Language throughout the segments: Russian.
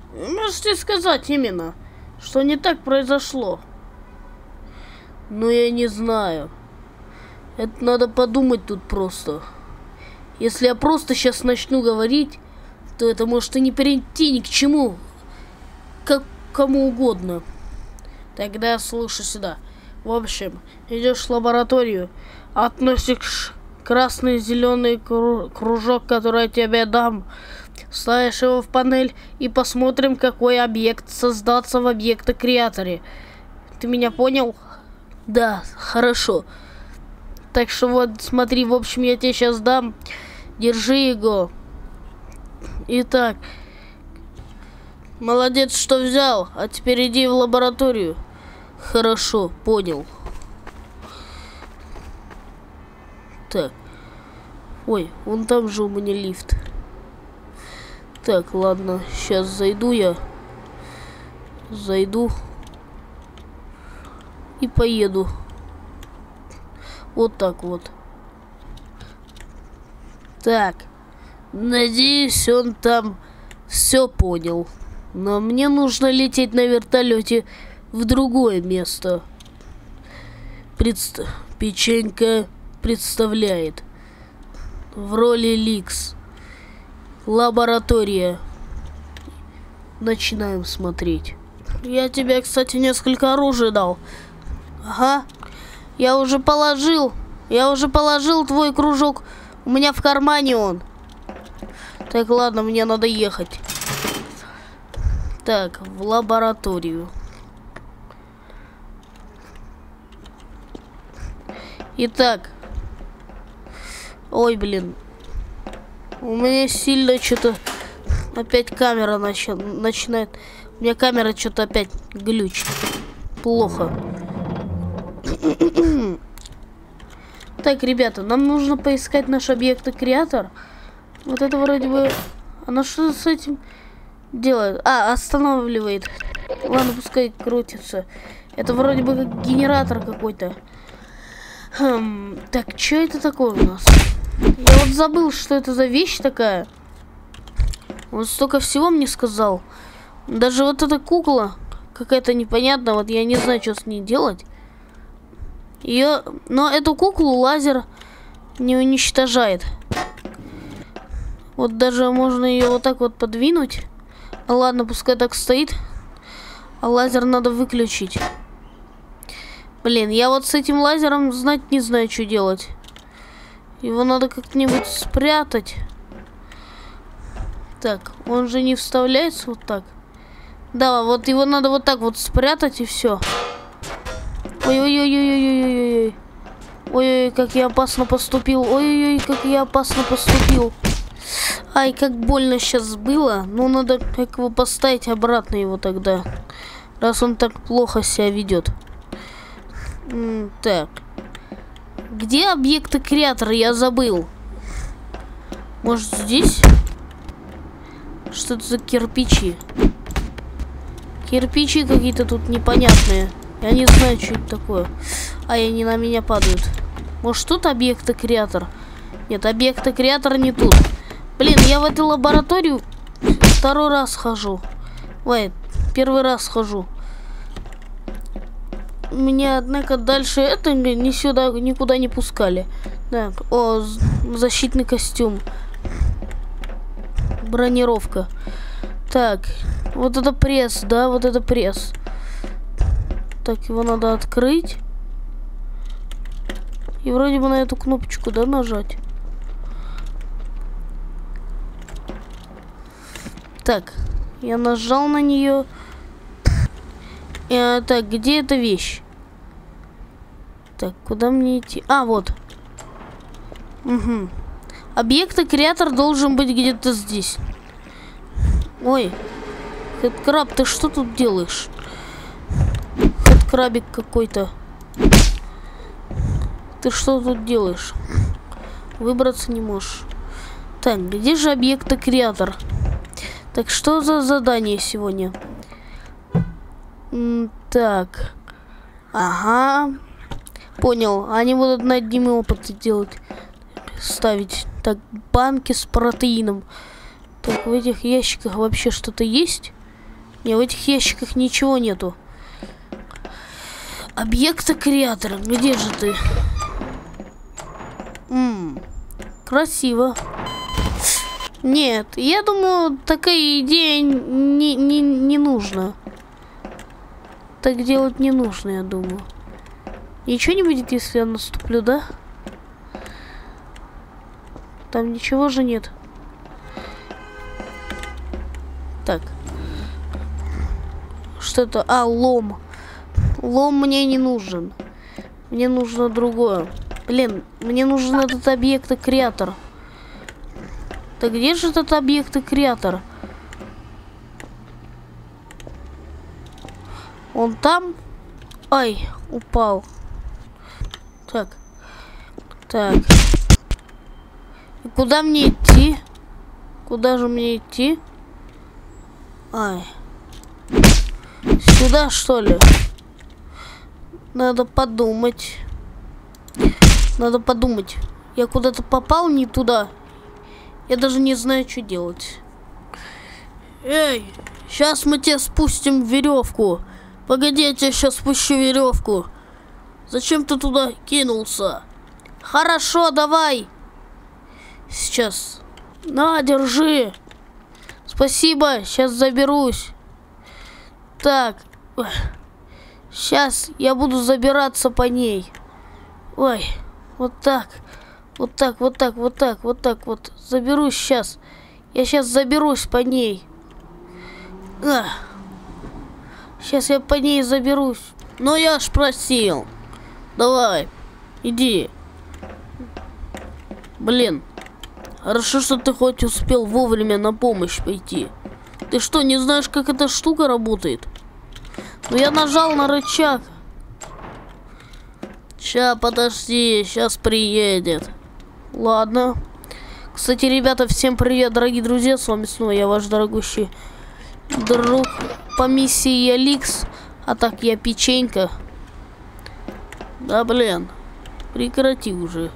Можете сказать именно, что не так произошло? Ну, я не знаю. Это надо подумать тут просто. Если я просто сейчас начну говорить, то это может и не перейти ни к чему. Как кому угодно. Тогда слушай сюда. В общем, идешь в лабораторию, относишь красный зеленый кружок, который я тебе дам, ставишь его в панель и посмотрим, какой объект создаться в объекта-креаторе. Ты меня понял? Да, хорошо. Так что вот, смотри, в общем, я тебе сейчас дам. Держи его. Итак, молодец, что взял. А теперь иди в лабораторию. Хорошо, понял. Так. Ой, вон там же у меня лифт. Так, ладно, сейчас зайду я. Зайду. И поеду. Вот так вот. Так. Надеюсь, он там все понял. Но мне нужно лететь на вертолете в другое место. Печенька представляет в роли Ликс. Лаборатория. Начинаем смотреть. Я тебе, кстати, несколько оружия дал. Ага. Я уже положил твой кружок. У меня в кармане он. Так, ладно, мне надо ехать. Так, в лабораторию. Итак. Ой, блин. У меня сильно что-то... Опять камера начинает... У меня камера что-то опять глючит. Плохо. Так, ребята, нам нужно поискать наш объект-креатор. Вот это вроде бы... Она что с этим делает? А, останавливает. Ладно, пускай крутится. Это вроде бы как генератор какой-то. Так, что это такое у нас? Я вот забыл, что это за вещь такая. Он столько всего мне сказал. Даже вот эта кукла какая-то непонятная. Вот я не знаю, что с ней делать. Но эту куклу лазер не уничтожает. Вот даже можно ее вот так вот подвинуть. Ладно, пускай так стоит. А лазер надо выключить. Блин, я вот с этим лазером знать не знаю, что делать. Его надо как-нибудь спрятать. Так, он же не вставляется вот так. Да, вот его надо вот так вот спрятать и все. Ой-ой-ой-ой-ой-ой-ой-ой. Ой-ой, как я опасно поступил. Ой-ой-ой, как я опасно поступил. Ай, как больно сейчас было. Ну, надо как его поставить обратно его тогда. Раз он так плохо себя ведет. Так. Где объекты-креатора? Я забыл. Может, здесь? Что это за кирпичи? Кирпичи какие-то тут непонятные. Я не знаю, что это такое. Ай, они на меня падают. Может, тут объект-креатор? Нет, объект-креатор не тут. Блин, я в эту лабораторию второй раз хожу. Ой, первый раз хожу. Меня, однако, дальше это ни сюда, никуда не пускали. Так, о, защитный костюм. Бронировка. Так, вот это пресс, да, вот это пресс. Так, его надо открыть. И вроде бы на эту кнопочку, да, нажать. Так, я нажал на нее. Так, где эта вещь? Так, куда мне идти? А, вот. Угу. Объект-креатор должен быть где-то здесь. Ой, Хэдкраб, ты что тут делаешь? Хэдкрабик какой-то. Ты что тут делаешь? Выбраться не можешь. Так, где же объект-креатор? Так, что за задание сегодня? Так. Ага. Понял. Они будут над ними опыты делать. Ставить. Так, банки с протеином. Так, в этих ящиках вообще что-то есть? Не, в этих ящиках ничего нету. Объекта-креатор, где же ты? Красиво. Нет, я думаю, такая идея не нужна. Так делать не нужно, я думаю. Ничего не будет, если я наступлю, да? Там ничего же нет. Так. Что это? А, лом. Лом мне не нужен. Мне нужно другое. Блин, мне нужен этот объект-креатор. Так где же этот объект-креатор? Он там? Ай, упал. Так. Так. И куда мне идти? Куда же мне идти? Ай. Сюда, что ли? Надо подумать. Надо подумать. Я куда-то попал не туда. Я даже не знаю, что делать. Эй, сейчас мы тебе спустим веревку. Погоди, я тебе сейчас спущу веревку. Зачем ты туда кинулся? Хорошо, давай. Сейчас. На, держи. Спасибо, сейчас заберусь. Так. Сейчас я буду забираться по ней. Ой, вот так. Вот так, вот так, вот так, вот так вот. Заберусь сейчас. Я сейчас заберусь по ней. Сейчас я по ней заберусь. Но я ж просил. Давай, иди. Блин. Хорошо, что ты хоть успел вовремя на помощь пойти. Ты что, не знаешь, как эта штука работает? Ну я нажал на рычаг. Ща, подожди, сейчас приедет. Ладно. Кстати, ребята, всем привет, дорогие друзья. С вами снова я, ваш дорогущий друг по миссии Аликс. А так, я печенька. Да, блин. Прекрати уже.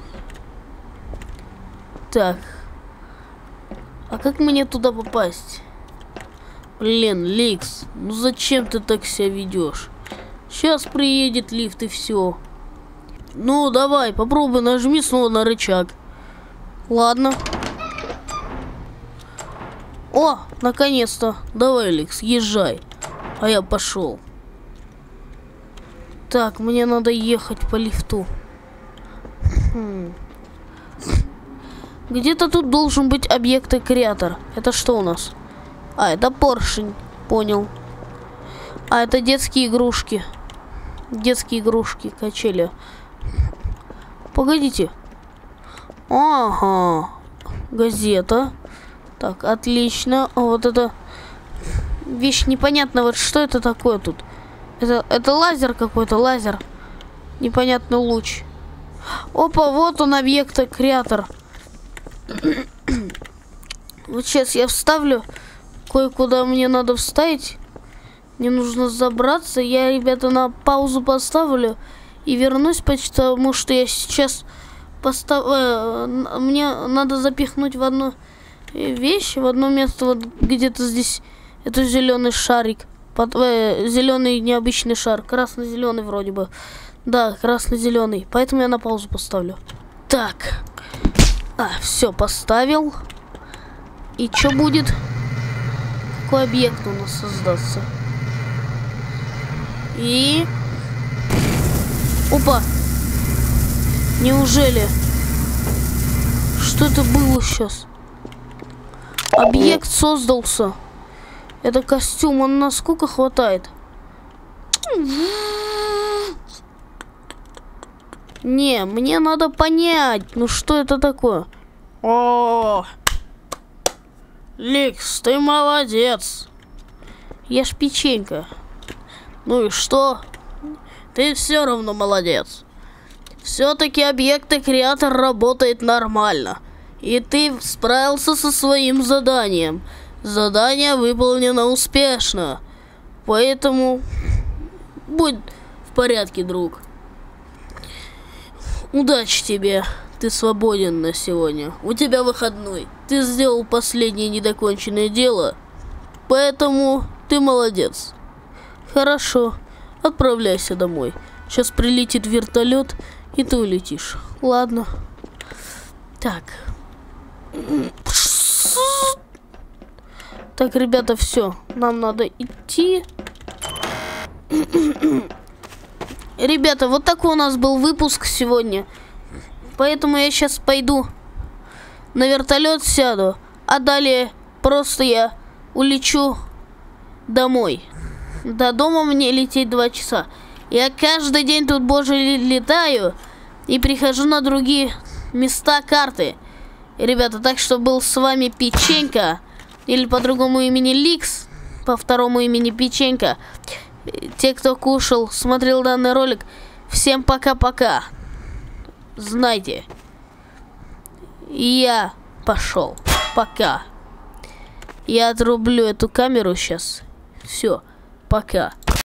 Так. А как мне туда попасть? Блин, Ликс, ну зачем ты так себя ведешь? Сейчас приедет лифт и все. Ну, давай, попробуй, нажми снова на рычаг. Ладно. О, наконец-то. Давай, Ликс, езжай. А я пошел. Так, мне надо ехать по лифту. Где-то тут должен быть объект-креатор. Это что у нас? А, это поршень. Понял. А, это детские игрушки. Детские игрушки, качели. Погодите. Ага. Газета. Так, отлично. А вот это вещь непонятная. Вот что это такое тут? Это лазер какой-то, лазер. Непонятный луч. Опа, вот он, объект-креатор. Вот сейчас я вставлю кое-куда мне надо вставить. Мне нужно забраться. Я, ребята, на паузу поставлю и вернусь, потому что я сейчас мне надо запихнуть в одну вещь, в одно место, вот где-то здесь, это зеленый шарик. Зеленый необычный шар. Красно-зеленый вроде бы. Да, красно-зеленый. Поэтому я на паузу поставлю. Так. Все, поставил. И что будет? Какой объект у нас создастся? И... Опа! Неужели? Что это было сейчас? Объект создался. Это костюм, он насколько хватает? Не, мне надо понять, ну что это такое? О, Ликс, ты молодец. Я ж печенька. Ну и что? Ты все равно молодец. Все-таки объект-креатор работает нормально. И ты справился со своим заданием. Задание выполнено успешно. Поэтому будь в порядке, друг. Удачи тебе. Ты свободен на сегодня. У тебя выходной. Ты сделал последнее недоконченное дело. Поэтому Ты молодец. Хорошо, отправляйся домой. Сейчас прилетит вертолет, и ты улетишь. Ладно. Так. Так, ребята, все. Нам надо идти. Ребята, вот такой у нас был выпуск сегодня. Поэтому я сейчас пойду на вертолет, сяду. А далее просто я улечу домой. До дома мне лететь 2 часа. Я каждый день тут, боже, летаю и прихожу на другие места карты. Ребята, так что был с вами Печенька, или по другому имени Ликс, по второму имени Печенька. Те, кто кушал, смотрел данный ролик, всем пока-пока. Знайте, я пошел. Пока. Я отрублю эту камеру сейчас. Все, пока.